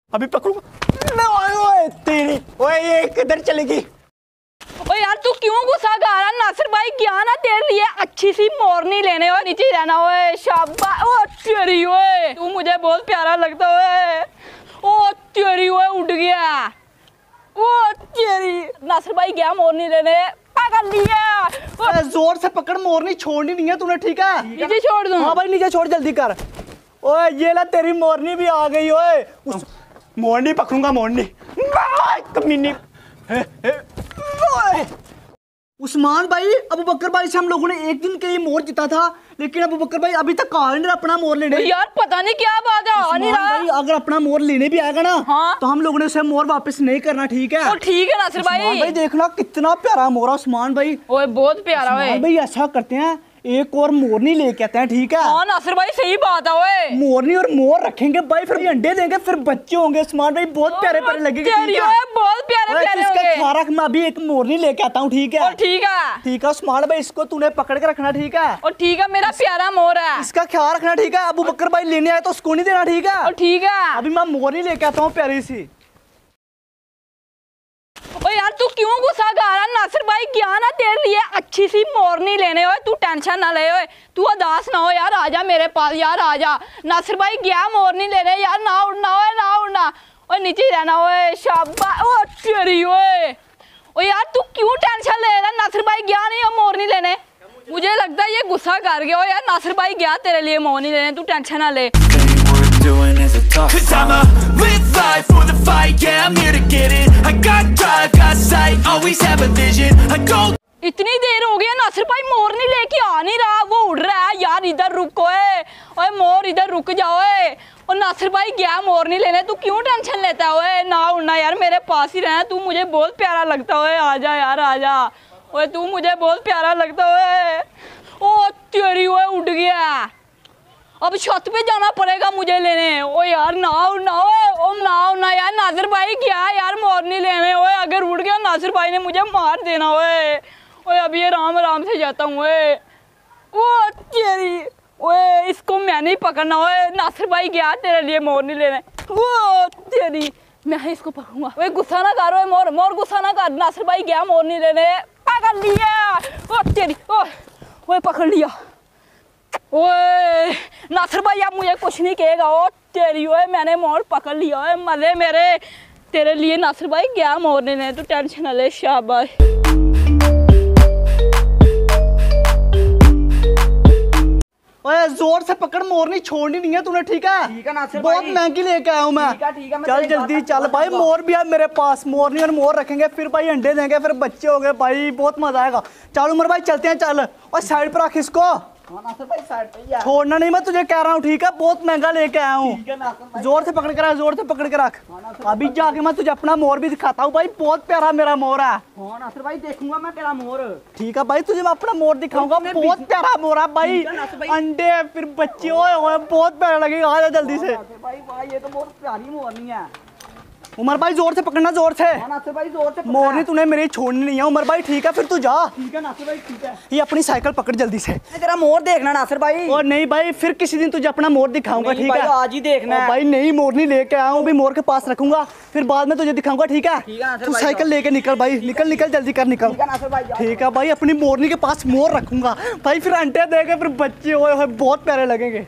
अभी पकड़ूंगा। ओए तेरी, ओए ये किधर चलेगी? ओ यार तू क्यों गुस्सा कर रहा? नासिर भाई क्या ना तेरे लिए अच्छी सी मोरनी लेने और नीचे रहना। ओए शाबाश। ओ तेरी, ओए तू मुझे बहुत प्यारा लगता है। ओ तेरी, ओए उठ गया। ओ तेरी, नासिर भाई गया मोरनी लेने, पकड़ लिया। जोर से पकड़, मोरनी छोड़नी नहीं है तूने, ठीक है? नीचे छोड़ दूं? हाँ भाई नीचे छोड़, जल्दी कर। ओए ये ला तेरी मोरनी भी आ गई। ओए मोरनी पकड़ूंगा, मोरनी कमीनी। उस्मान भाई, अबू बकर भाई से हम लोगों ने एक दिन के लिए मोर जीता था, लेकिन अबू बकर भाई अभी तक आ नहीं अपना मोर लेने। यार पता नहीं क्या बात है, आ नहीं रहा। भाई अगर अपना मोर लेने भी आएगा ना, हाँ? तो हम लोगों ने उसे मोर वापस नहीं करना, ठीक है? ठीक है नासिर भाई। भाई देखना कितना प्यारा मोर है उस्मान भाई। ओए बहुत प्यारा है भाई। ऐसा करते हैं, एक और मोरनी लेके आते हैं, ठीक है? हाँ नासिर भाई सही बात है। ओए मोरनी और मोर रखेंगे भाई, फिर अंडे देंगे, फिर बच्चे होंगे उस्मान भाई, बहुत प्यारे प्यारे लगेंगे। बहुत प्यारे प्यारे इसका ख्याल रख, मैं अभी एक मोरनी लेके आता हूँ, ठीक है? ठीक है ठीक है उस्मान भाई, इसको तूने पकड़ के रखना, ठीक है? और ठीक है, मेरा प्यारा मोर है, इसका ख्याल रखना, ठीक है? अबू बकर भाई लेने आए तो उसको नहीं देना, ठीक है? ठीक है। अभी मैं मोरनी लेके आता हूँ प्यारी सी। ओ यार तू क्यों गुस्सा कर रहा? नासिर भाई क्या ना तेरे लिए अच्छी सी मोरनी लेने। हो तू टेंशन ना ले, ओए तू उदास ना हो यार, आजा मेरे पास यार, आजा। नासिर भाई गया मोरनी लेने यार, ना उड़ना ओए, ना उड़ना ओए, नीचे ही रहना। ओए शाबाश। ओ तेरी, ओए ओ यार तू क्यों टेंशन ले रहा? नासिर भाई गया नहीं हो मोरनी लेने, मुझे लगता है ये गुस्सा कर गया। ओ यार नासिर भाई गया तेरे लिए मोरनी लेने, तू टेंशन ना ले। Cause I'ma live life for the fight, yeah, I'm here to get it. I got drive, got sight, always have a vision. I go. इतनी देर हो गई नासिर भाई मोरनी लेके आ नहीं रहा, वो उड़ रहा है यार। इधर रुको ओए मोर, इधर रुक जाओ। और नासिर भाई गया मोरनी लेने, तू क्यों टेंशन लेता है? ओए ना उड़ना यार, मेरे पास ही रहना, तू मुझे बहुत प्यारा लगता है। आजा यार आजा, ओए तू मुझे बहुत प्यारा लगता है। ओ तेरी, ओए उड़ गया। अब छत पे जाना पड़ेगा मुझे लेने। ओ यार ना उड़ना ओ ना उड़ना यार, नासिर भाई क्या यार मोरनी लेने। ओए अगर उड़ गया नासिर भाई ने मुझे मार देना। ओए अभी ये राम राम से जाता हूँ। ओ तेरी, ओए इसको मैं नहीं पकड़ना। ओए नासिर भाई गया तेरे लिए मोरनी लेने। ओ तेरी, मैं इसको पकड़ूंगा। ओए गुस्सा ना कर, मोर मोर गुस्सा ना कर। नासिर भाई गया मोरनी लेने, पकड़ लिया। ओ तेरी, ओए पकड़ लिया। ओए नासिर भाई अब मुझे कुछ नहीं कहेगा। ओ तेरी, ओए मैंने मोर पकड़ लिया। ओए मजे मेरे, तेरे लिए नासिर भाई गया मोरने ने, तू टेंशन ना ले। शाबाश। ओए जोर से पकड़, मोरनी छोड़नी नहीं है तूने, ठीक है? ठीक है नासिर भाई, बहुत महंगी लेके आया हूँ मैं। ठीक है, चल जल्दी चल भाई, मोर भी है मेरे पास। मोरनी और मोर रखेंगे, फिर भाई अंडे देंगे, फिर बच्चे हो गए भाई, बहुत मजा आएगा। चल उमर भाई चलते हैं, चल। और साइड पर रख इसको, नासिर भाई साइड पे ही है। छोड़ना नहीं, मैं तुझे कह रहा हूँ, ठीक है? बहुत महंगा लेके आया हूँ। जोर से पकड़ के रख, जोर से पकड़ के रख। अभी जाके मैं तुझे अपना मोर भी दिखाता हूँ भाई, बहुत प्यारा मेरा मोर है। हाँ नासिर भाई देखूंगा मैं तेरा मोर। ठीक है भाई, तुझे मैं अपना मोर दिखाऊंगा, बहुत प्यारा मोर है भाई। अंडे फिर बच्चे, ओए बहुत प्यारा लगेगा, आ जा जल्दी से। भाई वाह, ये तो बहुत प्यारी मोरनी है। उमर भाई जोर से पकड़ना, जोर से। नासिर भाई जोर से। मोरनी तूने मेरी छोड़नी नहीं है उमर भाई, ठीक है? फिर तू जा। ठीक है नासिर भाई, ठीक है। ये अपनी साइकिल पकड़ जल्दी से। तेरा मोर देखना नासिर भाई। और नहीं भाई, फिर किसी दिन तुझे अपना मोर दिखाऊंगा, ठीक है? आज ही देखना है भाई। नई मोरनी लेके आया हूँ, अभी मोर के पास रखूंगा, फिर बाद में तुझे दिखाऊंगा, ठीक है? तू साइकिल लेके निकल भाई, निकल निकल जल्दी कर, निकल। ठीक है भाई, अपनी मोरनी के पास मोर रखूंगा भाई, फिर अंडे देंगे, फिर बच्चे हुए बहुत प्यारे लगेंगे।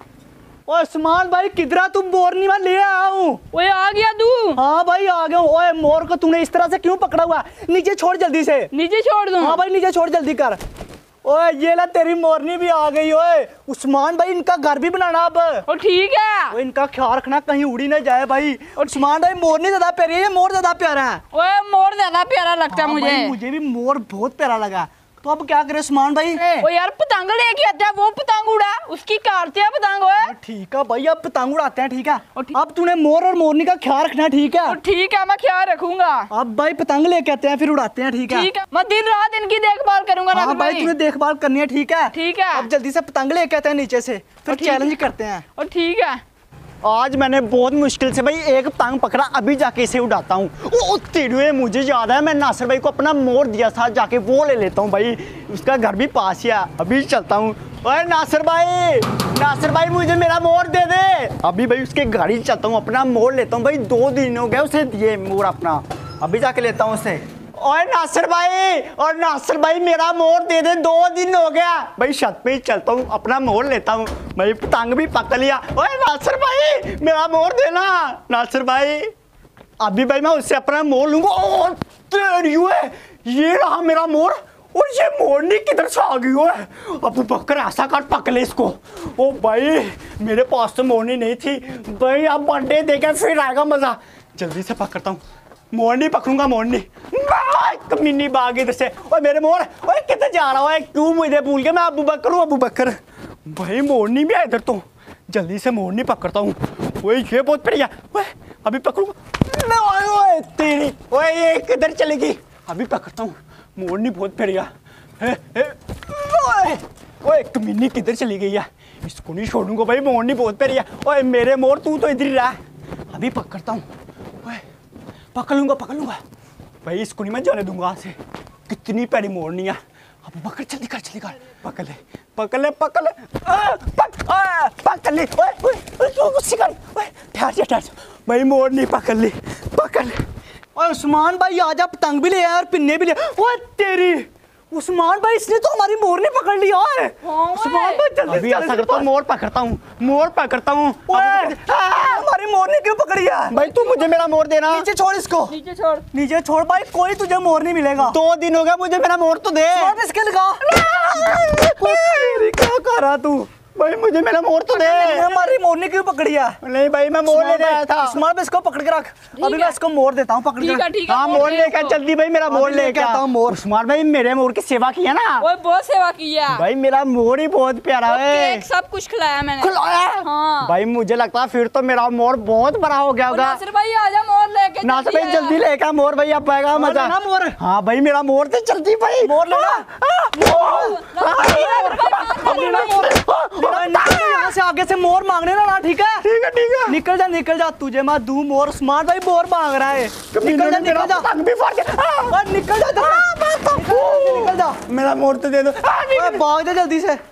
ओए उस्मान भाई किधर तुम? मोरनी में ले आया हूँ। ओए आ गया तू? हाँ भाई आ गया हूँ। ओए मोर को तूने इस तरह से क्यों पकड़ा हुआ? नीचे छोड़ जल्दी से। नीचे छोड़ दूं? हाँ भाई नीचे छोड़, जल्दी कर। ओए ये ला तेरी मोरनी भी आ गई। ओए उस्मान भाई इनका घर भी बनाना अब। और ठीक है। ओए इनका ख्याल रखना, कहीं उड़ी ना जाए भाई। और उस्मान भाई मोरनी ज्यादा प्यारी है, ये मोर ज्यादा प्यारा है? ओए मोर ज्यादा प्यारा लगता है मुझे। मुझे भी मोर बहुत प्यारा लगा। तो अब क्या करे उस्मान भाई? ओ यार पतंग लेके आते हैं, वो पतंग उड़ा, उसकी काटते हैं पतंग। ओए ठीक है भाई, अब पतंग उड़ाते हैं, ठीक है? अब तूने मोर और मोरनी का ख्याल रखना, ठीक है? ठीक है, मैं ख्याल रखूंगा। अब भाई पतंग लेके आते हैं, फिर उड़ाते हैं, ठीक है? ठीक है, मैं दिन रात इनकी देखभाल करूंगा। हाँ भाई तूने देखभाल करनी है, ठीक है? ठीक है। अब जल्दी से पतंग लेके आते हैं नीचे से, फिर चैलेंज करते हैं। और ठीक है, आज मैंने बहुत मुश्किल से भाई एक पतंग पकड़ा, अभी जाके इसे उड़ाता हूँ। ओ तेरे, मुझे याद है मैं नासिर भाई को अपना मोर दिया था, जाके वो ले लेता हूँ भाई, उसका घर भी पास ही है। अभी चलता हूँ, ओए नासिर भाई मुझे मेरा मोर दे दे। अभी भाई उसके गाड़ी चलता हूँ, अपना मोर लेता हूँ भाई। 2 दिन हो गए उसे दिए मोर अपना, अभी जाके लेता हूँ उसे। और नासिर भाई मेरा मोर दे दे, 2 दिन हो गया भाई। छत पे ही चलता हूँ, अपना मोर लेता हूँ भाई। पतंग भी पकड़ लिया। ओए नासिर भाई मेरा मोर देना। नासिर भाई अभी भाई मैं उससे अपना मोर लूंगा। और ये रहा मेरा मोर। और ये मोरनी किधर से आ गई है? अबू बकर ऐसा कर पकड़ ले इसको। ओ भाई मेरे पास तो मोरनी नहीं थी भाई, अब बर्थडे देखे फिर आएगा मजा। जल्दी से पकड़ता हूँ, मोरनी पकड़ूंगा। मोरनी कमीनी बाग इधर से। ओए मेरे मोर, ओए किधर जा रहा है? क्यों मुझे भूल गया? मैं अबू बकर हूँ। अबू बकर भाई मोरनी भी है इधर तो। जल्दी से मोरनी पकड़ता हूँ। ओए ये बहुत बढ़िया। ओए अभी पकड़ूंगा। ओए तेरी, ओए ये किधर चलेगी? अभी पकड़ता हूँ। मोरनी बहुत बढ़िया। ओए कमीनी किधर चली गई है? इसको नहीं छोड़ूंगा भाई, मोरनी बहुत बढ़िया। ओए मेरे मोर तू तो इधर ही रहा। अभी पकड़ता हूँ। ओए पकड़ लूंगा भाई, इसको नहीं मैं जाने दूंगा आज से। कितनी प्यारी मोरनी है। अब पकड़, जल्दी कर पकड़ ले। पकड़ ले। ओए ठहर जा भाई, मोरनी पकड़ ले। और उस्मान भाई आजा, पतंग भी ले आया और पिन्ने भी ले। ओए तेरी, उस्मान भाई इसने तो हमारी मोरनी पकड़ लिया है। उस्मान भाई जल्दी से ऐसा करता हूँ, मोर पकड़ता हूँ। हमारी मोरनी क्यों पकड़ी है? भाई तू मुझे मेरा मोर देना। नीचे छोड़ इसको, नीचे छोड़ भाई, कोई तुझे मोर नहीं मिलेगा। 2 दिन हो गया, मुझे मेरा मोर तो दे। इसके लगा क्या कर रहा तू भाई? मुझे मेरा मोर तो दे। हमारी मोरनी क्यों पकड़ी है? नहीं भाई मैं मोर लेने आया था। उस्मान भाई इसको पकड़ के रख, अभी मैं इसको मोर देता हूँ। पकड़ के, हाँ मोर लेकर जल्दी भाई, मेरा मोर लेके आता हूँ। मोर उस्मान भाई मेरे मोर की सेवा की है ना? ओए बहुत सेवा की है भाई, मेरा मोर ही बहुत प्यारा है। सब कुछ खिलाया मैंने। हाँ भाई, मुझे लगता है फिर तो मेरा मोर बहुत बड़ा हो गया होगा। नासिर भाई आजा मोर लेके। नासिर भाई जल्दी लेकर मोर भाई, अब आएगा मजा। मोर, हाँ भाई मेरा मोर दे जल्दी भाई। मोर लेना। यहाँ से आगे से मोर मांगने ना, ठीक है। निकल जा तुझे मैं दूं मोर। उस्मान भाई मोर मांग रहा है। निकल जा, मेरा मोर तो दे दो। भाग जा जल्दी से।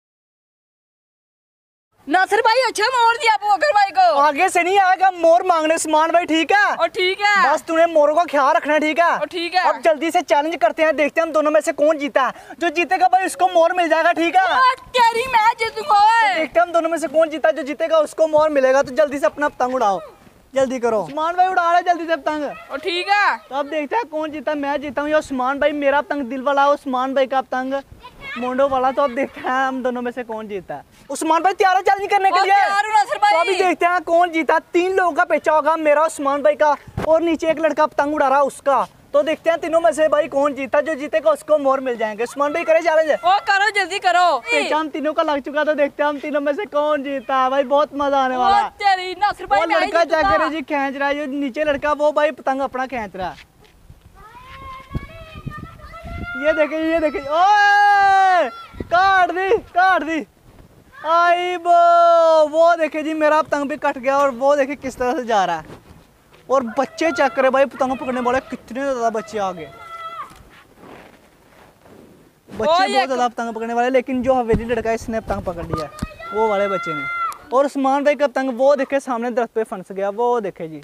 नासिर भाई अच्छा मोर दिया अबू बकर भाई को। आगे से नहीं आएगा मोर मांगने उस्मान भाई, ठीक है? और ठीक है, बस तूने मोरों का ख्याल रखना है, ठीक है? और ठीक है। अब जल्दी से चैलेंज करते हैं, देखते हैं हम दोनों में से कौन जीता है। जो जीतेगा भाई उसको मोर मिल जाएगा, ठीक है? तेरी मैं जीतूंगा। देखते हैं हम दोनों में से कौन जीता है। जो जीतेगा उसको मोर मिलेगा। तो जल्दी से अपना पतंग उड़ाओ, जल्दी करो। उस्मान भाई उड़ा रहा है जल्दी से पतंग। और ठीक है, तो अब देखते हैं कौन जीता। मैं जीता हूँ या उस्मान भाई? मेरा पतंग दिल वाला, उस्मान भाई का पतंग मोंडो वाला। तो अब देखते हैं हम दोनों में से कौन जीता है। उस्मान भाई तैयार है चैलेंज करने के लिए? तो अभी देखते हैं कौन जीता। 3 लोगों का पेचा होगा, मेरा, उस्मान भाई का, और नीचे एक लड़का पतंग उड़ा रहा उसका। तो देखते हैं तीनों में से भाई कौन जीता। जो जीतेगा उसको मोर मिल जाएंगे। उस्मान भाई करे चैलेंज? ओ करो जल्दी करो। पेचा हम तीनों का लग चुका, तो देखते हैं हम तीनों में से कौन जीता है। भाई बहुत मजा आने वाला है। तेरी नासिर भाई वो लड़का जाकर जी खींच रहा है, जो नीचे लड़का वो भाई पतंग अपना खींच रहा है। ये देखे ओए काट दी। आई वो देखे जी मेरा पतंग भी कट गया। और वो देखे किस तरह से जा रहा है। और बच्चे चेक करे भाई, पतंग पकड़ने वाले कितने ज्यादा बच्चे आ गए। बहुत ज्यादा पतंग पकड़ने वाले। लेकिन जो हवेली लड़का है इसने पतंग पकड़ लिया है, वो वाले बच्चे ने। और उस्मान भाई का पतंग वो देखे सामने दरख्त पे फंस गया। वो देखे जी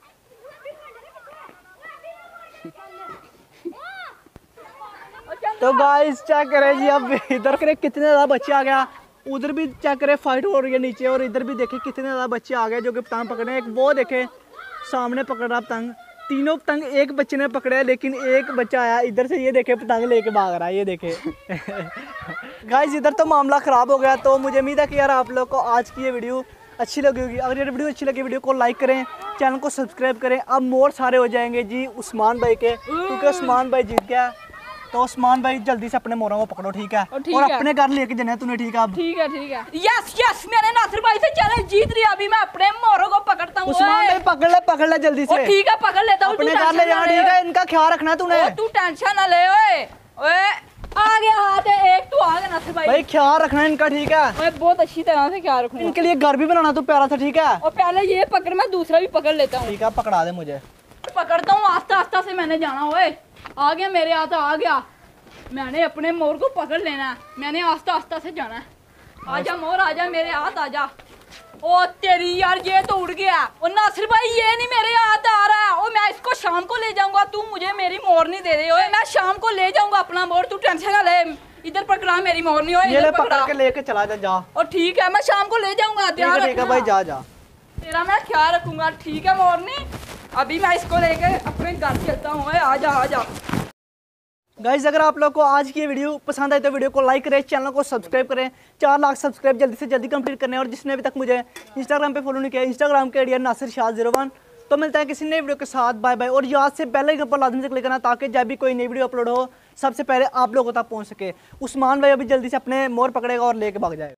तो गाइस चेक करें जी, अब इधर करे कितने ज्यादा बच्चे आ गया। उधर भी चेक करे फाइट हो रही है नीचे। और इधर भी देखे कितने ज्यादा बच्चे आ गए जो कि पतंग पकड़े। एक वो देखे सामने पकड़ रहा पतंग। तीनों पतंग एक बच्चे ने पकड़े, लेकिन एक बच्चा आया इधर से, ये देखे पतंग लेके भाग रहा है। ये देखे गाइस इधर तो मामला ख़राब हो गया। तो मुझे उम्मीद है कि यार आप लोग को आज की ये वीडियो अच्छी लगी होगी। अगर ये वीडियो अच्छी लगी, वीडियो को लाइक करें, चैनल को सब्सक्राइब करें। अब मोर सारे हो जाएंगे जी उस्मान भाई के, क्योंकि उस्मान भाई जीत गया। तो उस्मान भाई जल्दी से अपने मोरों को पकड़ो, ठीक है? और अपने घर लेके जाना है तूने, ठीक है? अब ठीक है। यस मेरे नासिर भाई से चैलेंज जीत रही। अभी मैं अपने मोरों को पकड़ता हूँ। उस्मान भाई पकड़ ले जल्दी से। ठीक है पकड़ लेता हूँ। अपने घर ले जाना, ठीक है? इनका ख्याल रखना तूने। तू टेंशन ना ले। ओए आ गया हाथ है एक, तू आ गया नासिर भाई ख्याल रखना इनका, ठीक है? मैं बहुत अच्छी तरह से ख्याल रखूंगा। इनके लिए घर भी बनाना तो प्यारा था, ठीक है? और पहले ये पकड़, मैं दूसरा भी पकड़ लेता हूँ। ठीक है, पकड़ा दे मुझे। पकड़ता हूँ आस्ता से, मैंने जाना। ओए आ गया मेरे हाथ, आ गया। मैंने अपने मोर को पकड़ लेना है, मैंने आस्ता आस्ता से जाना है। आजा मोर आजा, मेरे हाथ आजा। ओ तेरी यार, ये तो उड़ गया। और नासिर भाई ये नहीं मेरे हाथ आ रहा है। और मैं इसको शाम को ले जाऊंगा, तू मुझे मेरी मोर नहीं दे रही हो। मैं शाम को ले जाऊंगा अपना मोर, तू टेंशन ना ले। इधर पकड़ा मेरी मोर नहीं हो, ये ले इधर पकड़ पकड़ा के लेके चला जा। और ठीक है, मैं शाम को ले जाऊंगा। ध्यान ठीक है भाई, जा जा। तेरा मैं ख्याल रखूंगा, ठीक है मोरनी। अभी मैं इसको लेके अपने घर चलता हूँ। आजा आजा। गाइज अगर आप लोग को आज की ये वीडियो पसंद आए तो वीडियो को लाइक करें, चैनल को सब्सक्राइब करें। 4 लाख सब्सक्राइब जल्दी से जल्दी कंप्लीट करने। और जिसने अभी तक मुझे इंस्टाग्राम पे फॉलो नहीं किया, इंस्टाग्राम के आईडी नासिर शाह 01। तो मिलता है किसी नई वीडियो के साथ। Bye bye. और याद से बेल आइकन पर लाजमी से क्लिक करना, ताकि जब भी कोई नई वीडियो अपलोड हो सबसे पहले आप लोगों तक पहुँच सके। उस्मान भाई अभी जल्दी से अपने मोर पकड़ेगा और लेके भाग जाएगा।